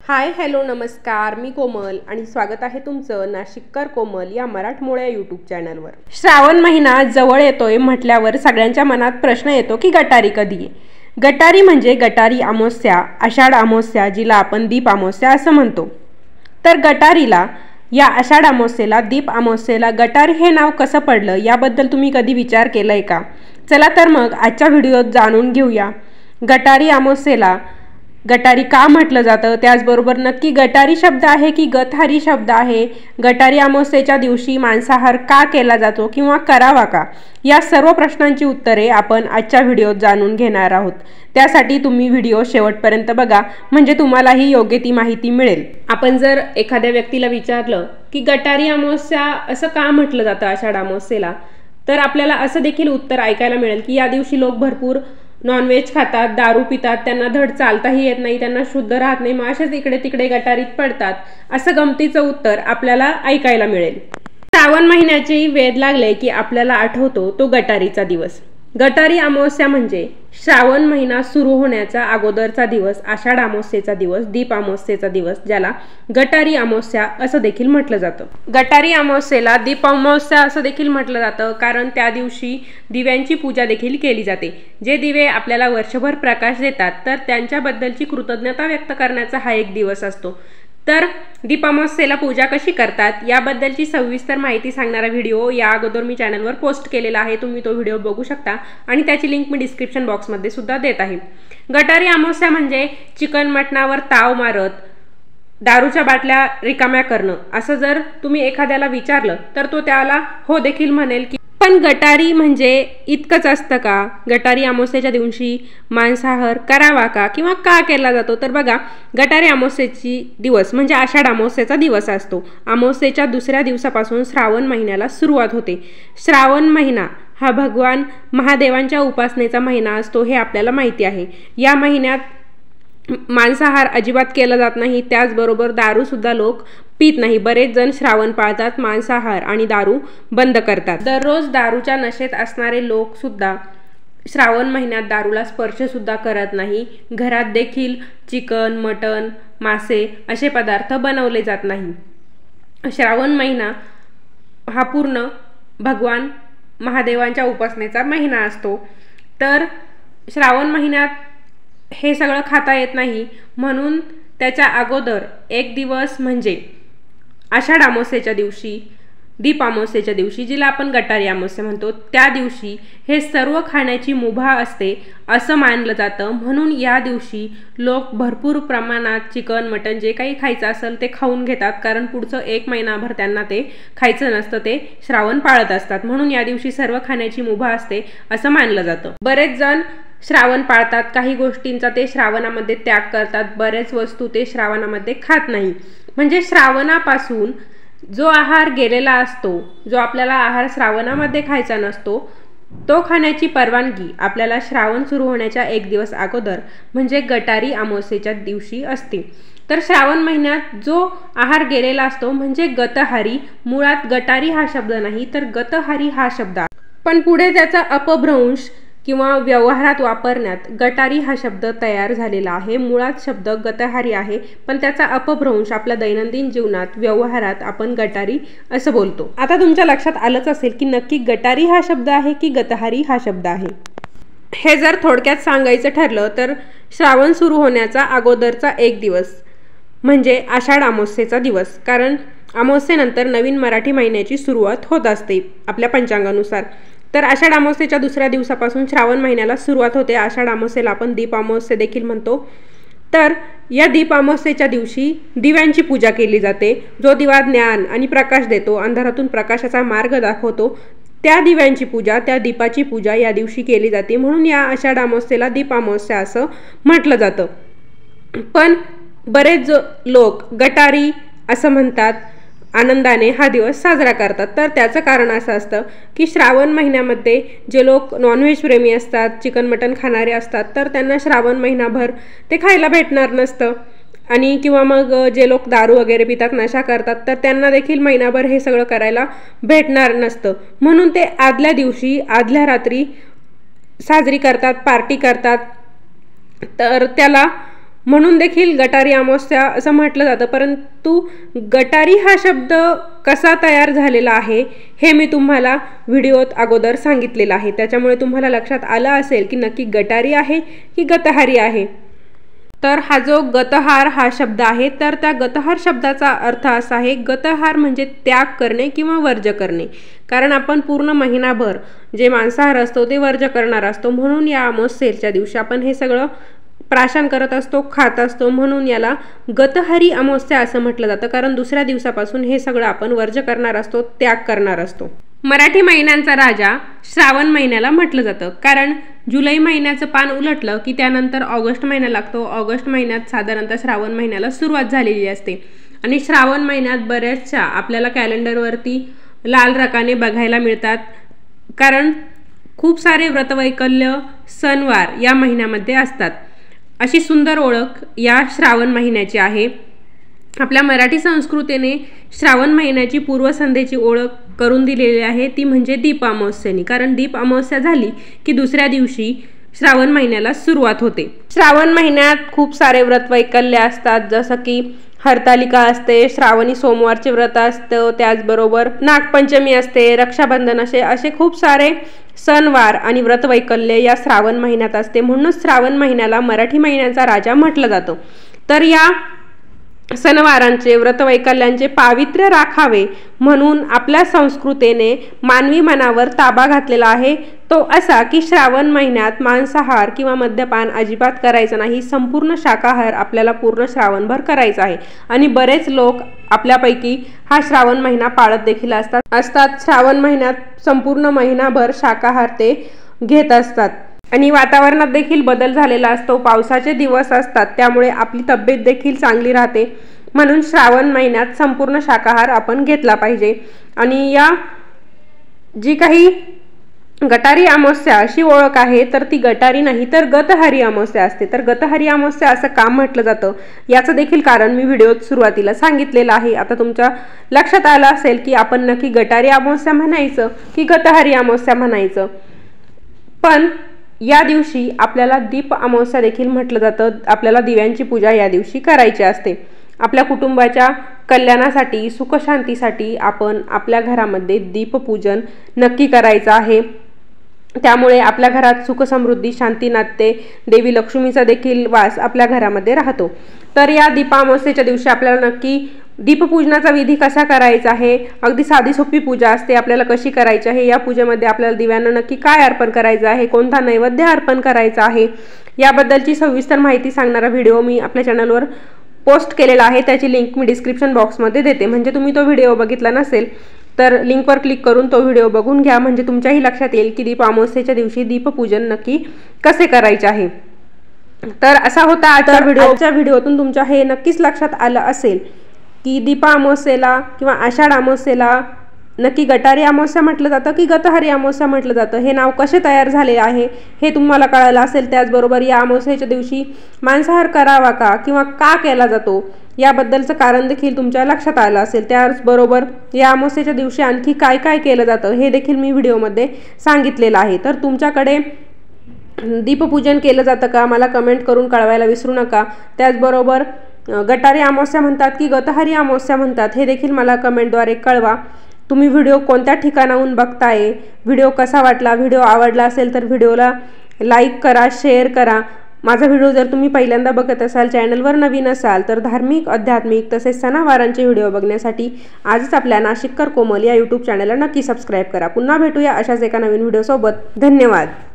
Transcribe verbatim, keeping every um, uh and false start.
Hi hello नमस्कार, मी कोमल आणि स्वागत आहे तुमचं नाशिककर कोमल या मराठमोळ्या यूट्यूब चॅनलवर। श्रावण महिना जवळ येतोय म्हटल्यावर सगळ्यांच्या मनात प्रश्न येतो की गटारी कधी आहे। गटारी म्हणजे गटारी अमावस्या, आषाढ अमावस्या, जिला आपण दीप अमावस्या असं म्हणतो। तर गटारीला, या आषाढ अमावस्येला, दीप अमावस्येला गटारी हे नाव कसं पडलं याबद्दल तुम्ही कधी विचार केलाय का? चला तर मग आजच्या व्हिडिओत जाणून घेऊया। गटारी अमावस्येला गटारी का म्हटलं जातं, त्याचबरोबर नक्की गटारी शब्द आहे की गतहारी शब्द आहे, गटारी अमावस्येच्या दिवशी मांसाहार का केला जातो किंवा करावा का, या सर्व प्रश्नांची उत्तरे आपण आजच्या व्हिडिओत जाणून घेणार आहोत। त्यासाठी तुम्ही व्हिडिओ शेवटपर्यंत बघा, म्हणजे तुम्हालाही योग्य ती माहिती मिळेल। आपण जर एखाद्या व्यक्तीला विचारलं की गटारी अमावस्या असं का म्हटलं जातं आषाढ अमावस्येला, तर आपल्याला असं देखील उत्तर ऐकायला मिळेल की या दिवशी लोक भरपूर नॉनव्हेज खातात, दारू पितात, त्यांना धड चालताही येत नाही, त्यांना शुद्ध राहत नाही, मग असेच इकडे तिकडे गटारीत पडतात, असं गमतीचं उत्तर आपल्याला ऐकायला मिळेल। श्रावण महिन्याचे वेध लागले की आपल्याला आठवतो तो गटारीचा दिवस। गटारी अमावस्या म्हणजे श्रावण महिना सुरू होण्याचा अगोदरचा दिवस, आषाढ अमावस्येचा दिवस, दीप अमावस्येचा दिवस, ज्याला गटारी अमावस्या असं देखील म्हटलं जातं। गटारी अमावस्येला दीप अमावस्या असं देखील म्हटलं जातं कारण त्या दिवशी दिव्यांची पूजा देखील केली जाते। जे दिवे आपल्याला वर्षभर प्रकाश देतात, तर त्यांच्याबद्दलची कृतज्ञता व्यक्त करण्याचा हा एक दिवस असतो। तर दीप अमावस्येला पूजा कशी करतात याबद्दलची सविस्तर माहिती सांगणारा व्हिडिओ या अगोदर मी चॅनलवर पोस्ट केलेला आहे, तुम्ही तो व्हिडिओ बघू शकता आणि त्याची लिंक मी डिस्क्रिप्शन बॉक्समध्ये सुद्धा देत आहे। गटारी अमावस्या म्हणजे चिकन मटणावर ताव मारत दारूच्या बाटल्या रिकाम्या करणं, असं जर तुम्ही एखाद्याला विचारलं तर तो त्याला हो देखील म्हणेल की पण गटारी म्हणजे इतकंच असतं का? गटारी अमावस्येच्या दिवशी मांसाहार करावा का किंवा का केला जातो? तर बघा, गटारी अमावस्येची दिवस म्हणजे आषाढ अमावस्येचा दिवस असतो। अमावस्येच्या दुसऱ्या दिवसापासून श्रावण महिन्याला सुरुवात होते। श्रावण महिना हा भगवान महादेवांच्या उपासनेचा महिना असतो, हे आपल्याला माहिती आहे। या महिन्यात मांसाहार अजिबात केला जात नाही, त्याचबरोबर दारू सुद्धा लोक पित नाही। बरेच जण श्रावण पाळतात, मांसाहार आणि दारू बंद करतात। दररोज दारूच्या नशेत असणारे लोक सुद्धा श्रावण महिन्यात दारूला स्पर्श सुद्धा करत नाही। घरात देखील चिकन, मटण, मासे असे पदार्थ बनवले जात नाही। श्रावण महिना हा पूर्ण भगवान महादेवांच्या उपासनेचा महिना असतो। तर श्रावण महिन्यात हे सगळं खाता येत नाही, म्हणून त्याच्या अगोदर एक दिवस म्हणजे आषाढ अमावस्येच्या दिवशी, दीप अमावस्येच्या दिवशी, जिला आपण गटारी अमावस्या म्हणतो, त्या दिवशी हे सर्व खाण्याची मुभा असते असं मानलं जातं। म्हणून या दिवशी लोक भरपूर प्रमाणात चिकन, मटण जे काही खायचं असेल ते खाऊन घेतात, कारण पुढचं एक महिनाभर त्यांना ते खायचं नसतं, ते श्रावण पाळत असतात। म्हणून या दिवशी सर्व खाण्याची मुभा असते असं मानलं जातं। बरेच जण श्रावण पाळतात, काही गोष्टींचा ते श्रावणामध्ये त्याग करतात, बरेच वस्तू ते श्रावणामध्ये खात नाही। म्हणजे श्रावणापासून जो आहार गेलेला असतो, जो आपल्याला आहार श्रावणामध्ये खायचा नसतो, तो खाण्याची परवानगी आपल्याला श्रावण सुरू होण्याच्या एक दिवस अगोदर म्हणजे गटारी अमावस्येच्या दिवशी असते। तर श्रावण महिन्यात जो आहार गेलेला असतो म्हणजे गतहारी, मुळात गटारी हा शब्द नाही तर गतहारी हा शब्द, पण पुढे त्याचा अपभ्रंश किंवा व्यवहारात वापरण्यात गटारी हा शब्द तयार झालेला आहे। मुळात शब्द गतहारी आहे, पण त्याचा अपभ्रंश आपल्या दैनंदिन जीवनात व्यवहारात आपण गटारी असं बोलतो। आता तुमच्या लक्षात आलंच असेल की नक्की गटारी हा शब्द आहे की गतहारी हा शब्द आहे। हे जर थोडक्यात सांगायचं ठरलं तर श्रावण सुरू होण्याचा अगोदरचा एक दिवस म्हणजे आषाढ अमावस्येचा दिवस, कारण अमावस्येनंतर नवीन मराठी महिन्याची सुरुवात होत असते आपल्या पंचांगानुसार। तर आषाढ अमावस्येच्या दुसऱ्या दिवसापासून श्रावण महिन्याला सुरुवात होते। आषाढ अमावस्येला आपण दीप अमावस्या देखील म्हणतो। तर या दीप अमावस्येच्या दिवशी दिव्यांची पूजा केली जाते। जो दिवा ज्ञान आणि प्रकाश देतो, अंधारातून प्रकाशाचा मार्ग दाखवतो, त्या दिव्यांची पूजा, त्या दीपाची पूजा या दिवशी केली जाते। म्हणून या आषाढ अमावस्येला दीप अमावस्या असं म्हटलं जातं। पण बरेच लोक गटारी असं म्हणतात, आनंदाने हा दिवस साजरा करतात। तर त्याचं कारण असं असतं की श्रावण महिन्यामध्ये जे लोक नॉनव्हेज प्रेमी असतात, चिकन मटण खाणारे असतात, तर त्यांना श्रावण महिनाभर ते खायला भेटणार नसतं, आणि किंवा मग जे लोक दारू वगैरे पितात, नशा करतात, तर त्यांना देखील महिनाभर हे सगळं करायला भेटणार नसतं। म्हणून ते आदल्या दिवशी, आदल्या रात्री साजरी करतात, पार्टी करतात। तर त्याला म्हणून देखील गटारी अमावस्या असं म्हटलं जातं। परंतु गटारी हा शब्द कसा तयार झालेला आहे हे मी तुम्हाला व्हिडिओत अगोदर सांगितलेलं आहे, त्याच्यामुळे तुम्हाला लक्षात आलं असेल की नक्की गटारी आहे की गतहारी आहे। तर हा जो गतहार हा शब्द आहे, तर त्या गतहार शब्दाचा अर्थ असा आहे, गतहार म्हणजे त्याग करणे किंवा वर्ज करणे। कारण आपण पूर्ण महिनाभर जे मांसाहार असतो ते वर्ज करणार असतो, म्हणून या अमावस्येच्या दिवशी आपण हे सगळं प्राशन करत असतो, खात असतो, म्हणून याला गतहारी अमावस्या असं म्हटलं जातं। कारण दुसऱ्या दिवसापासून हे सगळं आपण वर्ज करणार असतो, त्याग करणार असतो। मराठी महिन्यांचा राजा श्रावण महिन्याला म्हटलं जातं, कारण जुलै महिन्याचं पान उलटलं की त्यानंतर ऑगस्ट महिना लागतो। ऑगस्ट महिन्यात साधारणतः श्रावण महिन्याला सुरुवात झालेली असते आणि श्रावण महिन्यात बऱ्याचशा आपल्याला कॅलेंडरवरती लाल रकाने बघायला मिळतात, कारण खूप सारे व्रतवैकल्य सणवार या महिन्यामध्ये असतात। अशी सुंदर ओळख या श्रावण महिन्याची आहे। आपल्या मराठी संस्कृतीने श्रावण महिन्याची पूर्वसंध्येची ओळख करून दिलेली आहे, ती म्हणजे दीप अमावस्येने। कारण दीप अमावस्या झाली की दुसऱ्या दिवशी श्रावण महिन्याला सुरुवात होते। श्रावण महिन्यात खूप सारे व्रतवैकल्य असतात, जसं की हरतालिका असते, श्रावणी सोमवारचे व्रत असतं, त्याचबरोबर नागपंचमी असते, रक्षाबंधन असे असे खूप सारे सणवार आणि व्रतवैकल्य या श्रावण महिन्यात असते। म्हणूनच श्रावण महिन्याला मराठी महिन्यांचा राजा म्हटलं जातं। तर या सणवारांचे व्रतवैकल्यांचे पावित्र्य राखावे म्हणून आपल्या संस्कृतीने मानवी मनावर ताबा घातलेला आहे, तो असा की श्रावण महिन्यात मांसाहार किंवा मद्यपान अजिबात करायचं नाही, संपूर्ण शाकाहार आपल्याला पूर्ण श्रावणभर करायचा आहे। आणि बरेच लोक आपल्यापैकी हा श्रावण महिना पाळत देखील असतात असतात श्रावण महिन्यात संपूर्ण महिनाभर शाकाहार ते घेत असतात। आणि वातावरणात देखील बदल झालेला असतो, पावसाचे दिवस असतात, त्यामुळे आपली तब्येत देखील चांगली राहते। म्हणून श्रावण महिन्यात संपूर्ण शाकाहार आपण घेतला पाहिजे। आणि या जी काही गटारी अमावस्या अशी ओळख आहे, तर ती गटारी नाही तर गतहारी अमावस्या असते। तर गतहारी अमावस्या असं का म्हटलं जातं याचं देखील कारण मी व्हिडिओत सुरुवातीला सांगितलेलं आहे। आता तुमच्या लक्षात आलं असेल की आपण नक्की गटारी अमावस्या म्हणायचं की गतहारी अमावस्या म्हणायचं। पण या दिवशी आपल्याला दीप अमावस्या देखील म्हटलं जातं। आपल्याला दिव्यांची पूजा या दिवशी करायची असते। आपल्या कुटुंबाच्या कल्याणासाठी, सुखशांतीसाठी आपण आपल्या घरामध्ये दीपपूजन नक्की करायचं आहे। त्यामुळे आपल्या घरात सुख समृद्धी शांती नांदते, देवी लक्ष्मीचा देखील वास आपल्या घरामध्ये राहतो। तर या दीप अमावस्येच्या दिवशी आपल्याला नक्की दीपपूजनाचा विधी कसा करायचा आहे, अगदी साधी सोपी पूजा असते, आपल्याला कशी करायची आहे, या पूजेमध्ये आपल्याला दिव्यांना नक्की काय अर्पण करायचं आहे, कोणता नैवेद्य अर्पण करायचा आहे, याबद्दलची सविस्तर माहिती सांगणारा व्हिडिओ मी आपल्या चॅनलवर पोस्ट केलेला आहे। त्याची लिंक मी डिस्क्रिप्शन बॉक्समध्ये देते, म्हणजे तुम्ही तो व्हिडिओ बघितला नसेल तर लिंकवर क्लिक करून तो व्हिडिओ बघून घ्या, म्हणजे तुमच्याही लक्षात येईल की दीप अमावस्येच्या दिवशी दीपपूजन नक्की कसे करायचे आहे। तर असा होता आजचा व्हिडिओ। आजच्या व्हिडिओतून तुमच्या हे नक्कीच लक्षात आलं असेल की दीप अमावस्येला किंवा आषाढ अमावस्येला नक्की गटारी अमावस्या म्हटलं जातं की गतहारी अमावस्या म्हटलं जातं, हे नाव कसे तयार झाले आहे हे तुम्हाला कळालं असेल। त्याचबरोबर या अमावस्येच्या दिवशी मांसाहार करावा का किंवा का केला जातो याबद्दलचं कारण देखील तुमच्या लक्षात आलं असेल। त्याचबरोबर या अमावस्येच्या दिवशी आणखी काय काय केलं जातं हे देखील मी व्हिडिओमध्ये सांगितलेलं आहे। तर तुमच्याकडे दीपपूजन केलं जातं का मला कमेंट करून कळवायला विसरू नका। त्याचबरोबर गटारी अमावस्या म्हणतात की गतहारी अमावस्या म्हणतात हे देखील मला कमेंटद्वारे कळवा। तुम्ही व्हिडिओ कोणत्या ठिकाणाहून बघताय, व्हिडिओ कसा वाटला, व्हिडिओ आवडला असेल तर व्हिडिओला लाईक करा, शेअर करा। माझा व्हिडिओ जर तुम्ही पहिल्यांदा बघत असाल, चॅनलवर नवीन असाल तर धार्मिक, आध्यात्मिक तसेच सणावारांचे व्हिडिओ बघण्यासाठी आजच आपल्या नाशिककर कोमल या यूट्यूब चॅनलला नक्की सबस्क्राईब करा। पुन्हा भेटूया अशाच एका नवीन व्हिडिओसोबत। धन्यवाद।